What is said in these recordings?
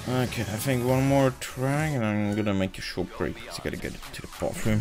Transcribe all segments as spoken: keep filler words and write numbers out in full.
Okay, I think one more try and I'm gonna make a short break because I gotta get to the bathroom.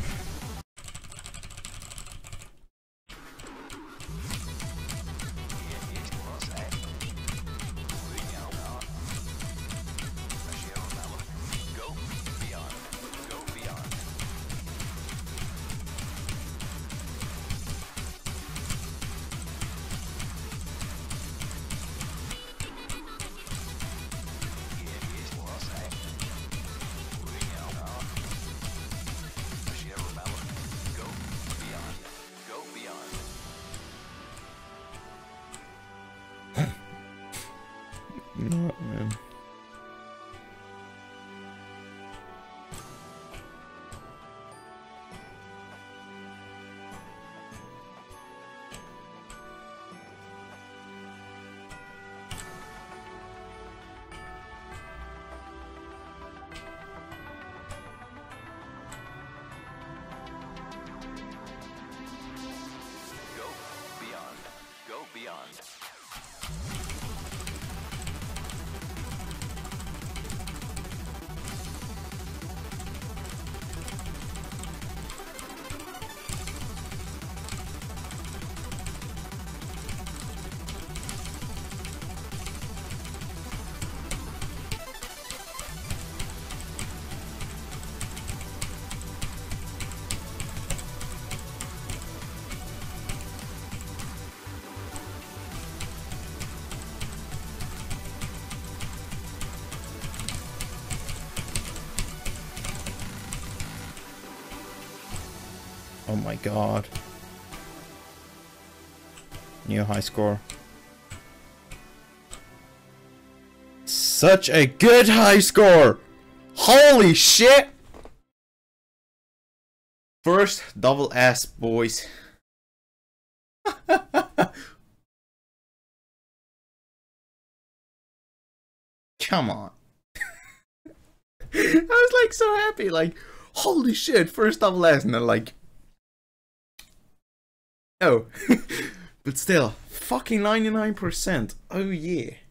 No, man. Go beyond. Go beyond. Oh my god. New high score. Such a good high score! Holy shit! First double S, boys. Come on. I was like so happy, like, holy shit, first double S, and then like, oh. But still, fucking ninety-nine percent. Oh yeah.